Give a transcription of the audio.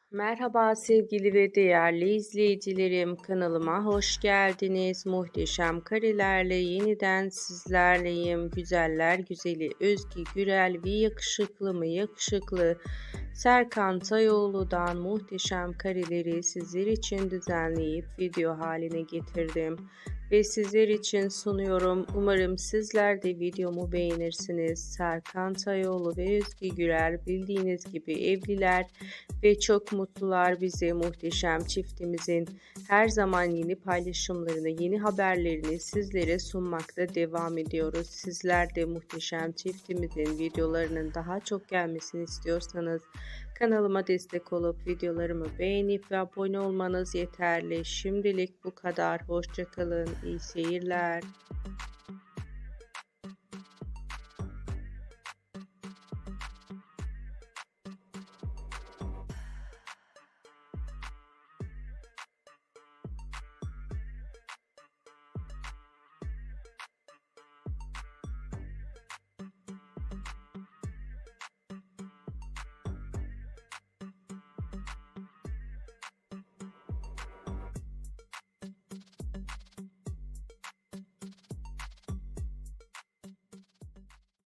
Merhaba sevgili ve değerli izleyicilerim, kanalıma hoş geldiniz. Muhteşem karelerle yeniden sizlerleyim. Güzeller güzeli Özge Gürel ve yakışıklı mı yakışıklı Serkan Tayoğlu'dan muhteşem kareleri sizler için düzenleyip video haline getirdim ve sizler için sunuyorum. Umarım sizler de videomu beğenirsiniz. Serkan Tayoğlu ve Özge Gürel bildiğiniz gibi evliler ve çok mutlular. Bize muhteşem çiftimizin her zaman yeni paylaşımlarını, yeni haberlerini sizlere sunmakta devam ediyoruz. Sizler de muhteşem çiftimizin videolarının daha çok gelmesini istiyorsanız kanalıma destek olup videolarımı beğenip ve abone olmanız yeterli. Şimdilik bu kadar. Hoşça kalın. İyi seyirler.